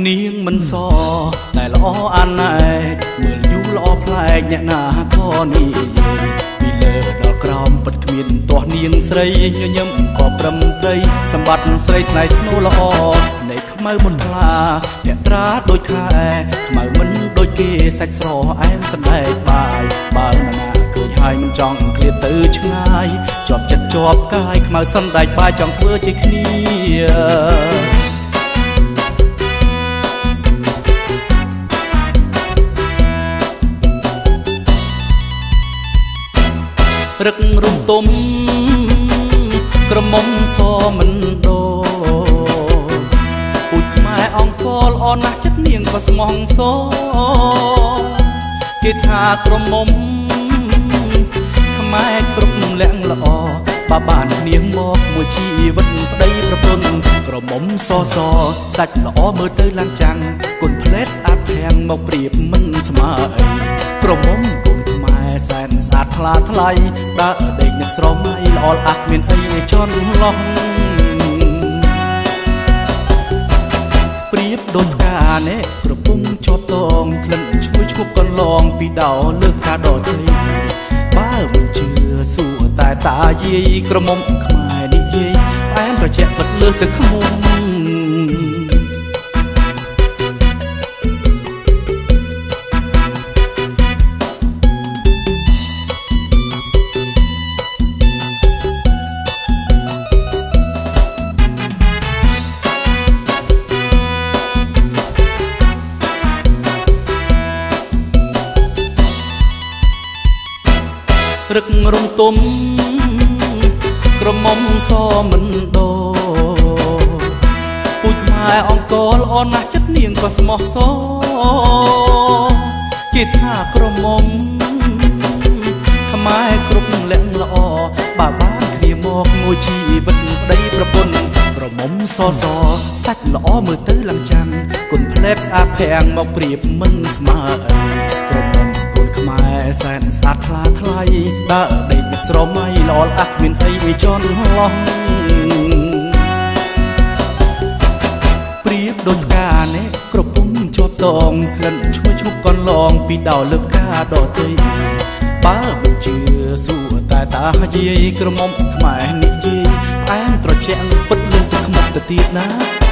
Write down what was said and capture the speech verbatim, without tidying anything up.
នាងមិនសតែល្អអាណែកមើលយូរល្អប្លែកអ្នកណាក៏និយាយពីលើដល់ក្រោមពិតគ្មានទាស់នាងស្រីញញឹមក៏ប្រំត្រីសម្បត្តិស្រីថ្លៃថ្នូរល្អនៃខ្មៅមុនថ្លាអ្នកត្រាដូចខែខ្មៅមិនដូចគេសាច់ស្រអែមសណ្ដែកបាយបើណានាឃើញហើយមិនចង់ឃ្លាតទៅឆ្ងាយជាប់ចិត្តជាប់កាយខ្មៅសណ្ដែកបាយចង់ធ្វើជាគ្នារឹករុំទុំក្រមុំសមិនដូពូជខ្មែរអង្គរល្អណាស់ចិត្តនាងក៏ស្មោះសគេថាក្រមុំខ្មែរគ្រប់លាក់ល្អបើបាននាងមកមួយជីវិតប្តីប្រពន្ធក្រមុំសសសាច់ល្អមើលទៅឡើងចាំងគុនផ្លែតស្អាតធាងមកប្រៀបមិនស្មើអីក្រមុំកូនខ្មែរសែនស្អាតថ្លាថ្លៃដើរដេកនឹកស្រមៃល្អអាក់មានអីចន់ឡោះប្រៀបដូចផ្កានេះក្រពុំជាប់តងក្លិនឈ្ងុយឈ្ងប់កន្លងពីដោលើកកាដដទីបើមិនជឿសួរតែតាយាយក្រមុំខ្មែរនិយាយផ្អែមត្រជាក់ពិតលើសទៅខ្មុំរឹករុំទុំក្រមុំសមិនដូពូជខ្មែរអង្គរល្អណាស់ចិត្តនាងក៏ស្មោះសគេថាក្រមុំខ្មែរគ្រប់លាក់ល្អបើបានគ្នាមកមួយជីវិតប្តីប្រពន្ធក្រមុំសសសាច់ល្អមើលទៅឡើងចាំងគុនផ្លែស្អាតភាំងមកប្រៀបមិនស្មើអីក្រមុំខ្មែរសែនស្អាតថ្លាថ្លៃដើរដេកនឹកស្រមៃល្អអាក់មានអីចន់ឡោះប្រៀបដូចផ្កានេះក្រពុំជាប់តងក្លិនឈ្ងុយឈ្ងប់កន្លងពីដោលើផ្កាដទៃបើមិនជឿសួរតែតាយាយក្រមុំខ្មែរនិយាយផ្អែមត្រជាក់ពិតលើទឹកខ្មុកទៅទៀតណា